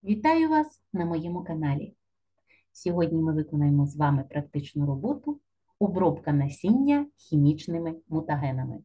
Вітаю вас на моєму каналі. Сьогодні ми виконаємо з вами практичну роботу «Обробка насіння хімічними мутагенами».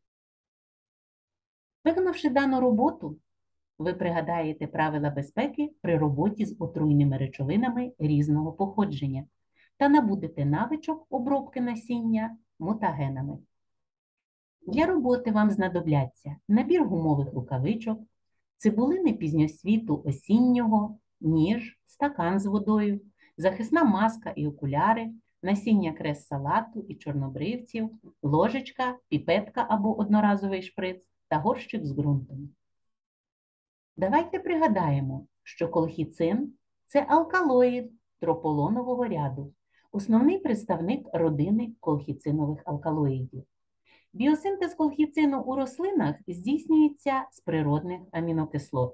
Виконавши дану роботу, ви пригадаєте правила безпеки при роботі з отруйними речовинами різного походження та набудете навичок обробки насіння мутагенами. Для роботи вам знадобляться набір гумових рукавичок, цибулини пізньосвіту осіннього, ніж, стакан з водою, захисна маска і окуляри, насіння крес-салату і чорнобривців, ложечка, піпетка або одноразовий шприц та горщик з ґрунтом. Давайте пригадаємо, що колхіцин – це алкалоїд трополонового ряду, основний представник родини колхіцинових алкалоїдів. Біосинтез колхіцину у рослинах здійснюється з природних амінокислот.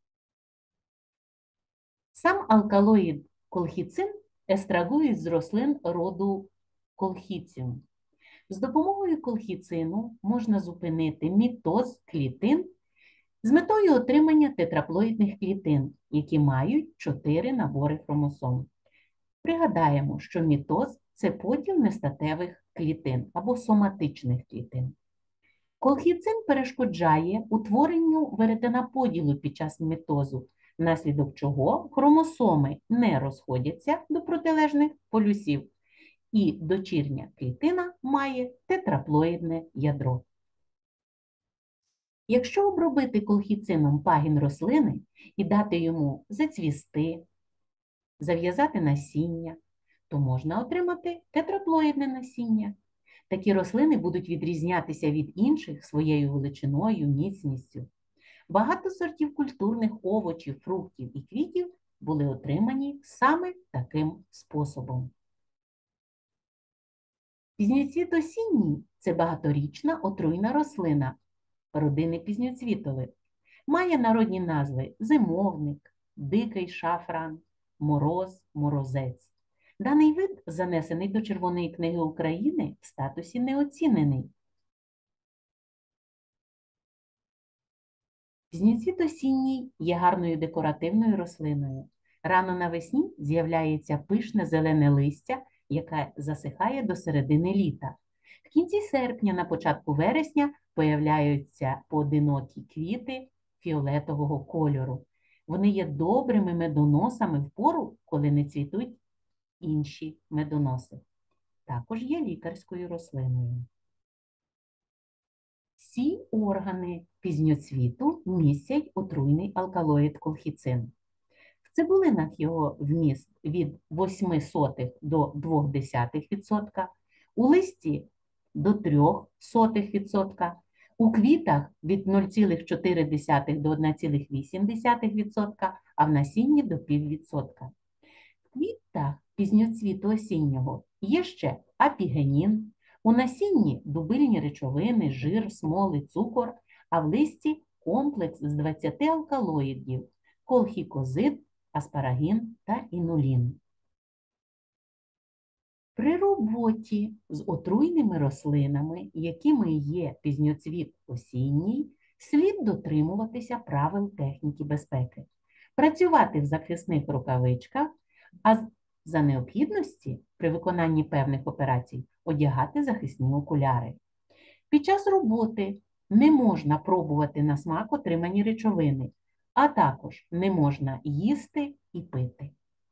Сам алкалоїд колхіцин естрагують з рослин роду колхіціум. З допомогою колхіцину можна зупинити мітоз клітин з метою отримання тетраплоїдних клітин, які мають 4 набори хромосом. Пригадаємо, що мітоз – це поділ нестатевих клітин або соматичних клітин. Колхіцин перешкоджає утворенню веретеноподілу під час мітозу, внаслідок чого хромосоми не розходяться до протилежних полюсів, і дочірня клітина має тетраплоїдне ядро. Якщо обробити колхіцином пагін рослини і дати йому зацвісти, зав'язати насіння, то можна отримати тетраплоїдне насіння. Такі рослини будуть відрізнятися від інших своєю величиною, міцністю. Багато сортів культурних овочів, фруктів і квітів були отримані саме таким способом. Пізньоцвіт осінній – це багаторічна отруйна рослина родини пізньоцвітових. Має народні назви зимовник, дикий шафран, мороз, морозець. Даний вид занесений до Червоної книги України в статусі неоцінений. Пізньоцвіт осінній є гарною декоративною рослиною. Рано навесні з'являється пишне зелене листя, яке засихає до середини літа. В кінці серпня, на початку вересня появляються поодинокі квіти фіолетового кольору. Вони є добрими медоносами в пору, коли не цвітуть інші медоноси. Також є лікарською рослиною. Всі органи пізньоцвіту містять отруйний алкалоїд колхіцин. В цибулинах його вміст від 0,08 до 0,2%, у листі до 0,03%, у квітах від 0,4 до 1,8%, а в насінні до 0,5%. В квітах пізньоцвіту осіннього є ще апігенін, у насінні дубильні речовини, жир, смоли, цукор, а в листі комплекс з 20 алкалоїдів – колхікозид, аспарагін та інулін. При роботі з отруйними рослинами, якими є пізньоцвіт осінній, слід дотримуватися правил техніки безпеки, працювати в захисних рукавичках, а за необхідності при виконанні певних операцій одягати захисні окуляри. Під час роботи не можна пробувати на смак отримані речовини, а також не можна їсти і пити.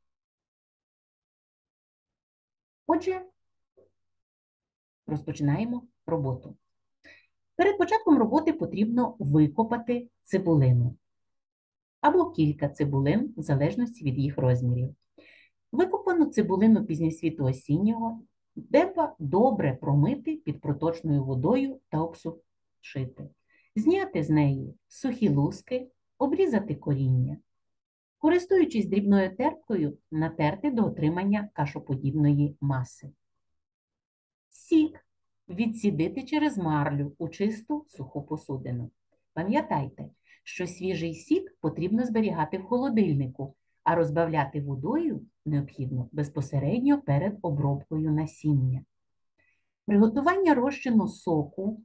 Отже, розпочинаємо роботу. Перед початком роботи потрібно викопати цибулину або кілька цибулин, в залежності від їх розмірів. Викопану цибулину пізньоцвіту осіннього треба добре промити під проточною водою та обсушити. Зняти з неї сухі луски, обрізати коріння. Користуючись дрібною теркою, натерти до отримання кашоподібної маси. Сік відсідити через марлю у чисту суху посудину. Пам'ятайте, що свіжий сік потрібно зберігати в холодильнику, а розбавляти водою необхідно безпосередньо перед обробкою насіння. Приготування розчину соку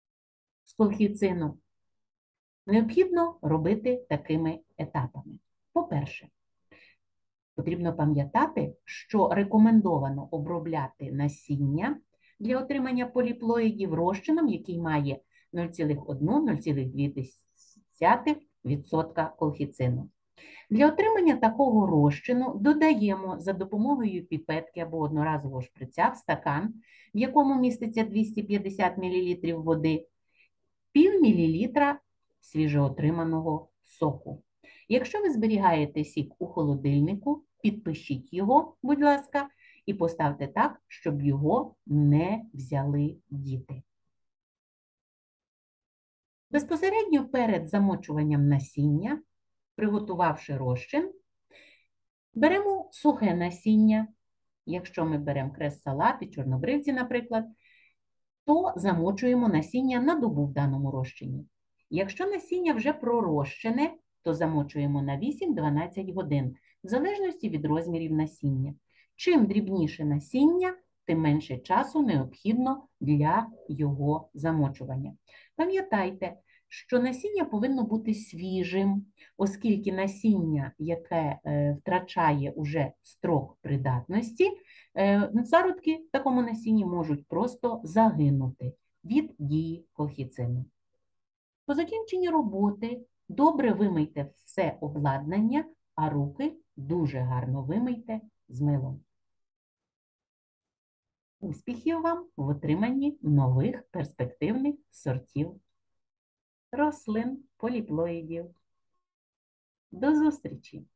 з колхіцину необхідно робити такими етапами. По-перше, потрібно пам'ятати, що рекомендовано обробляти насіння для отримання поліплоїдів розчином, який має 0,1-0,2% колхіцину. Для отримання такого розчину додаємо за допомогою піпетки або одноразового шприця в стакан, в якому міститься 250 мл води, пів мілілітра свіжоотриманого соку. Якщо ви зберігаєте сік у холодильнику, підпишіть його, будь ласка, і поставте так, щоб його не взяли діти. Безпосередньо перед замочуванням насіння, приготувавши розчин, беремо сухе насіння. Якщо ми беремо крес-салат і чорнобривці, наприклад, то замочуємо насіння на добу в даному розчині. Якщо насіння вже пророщене, то замочуємо на 8-12 годин, в залежності від розмірів насіння. Чим дрібніше насіння, тим менше часу необхідно для його замочування. Пам'ятайте, що насіння повинно бути свіжим, оскільки насіння, яке втрачає уже строк придатності, зародки в такому насінні можуть просто загинути від дії колхіцину. По закінченні роботи добре вимийте все обладнання, а руки дуже гарно вимийте з милом. Успіхів вам в отриманні нових перспективних сортів рослин, поліплоїдів. До зустрічі!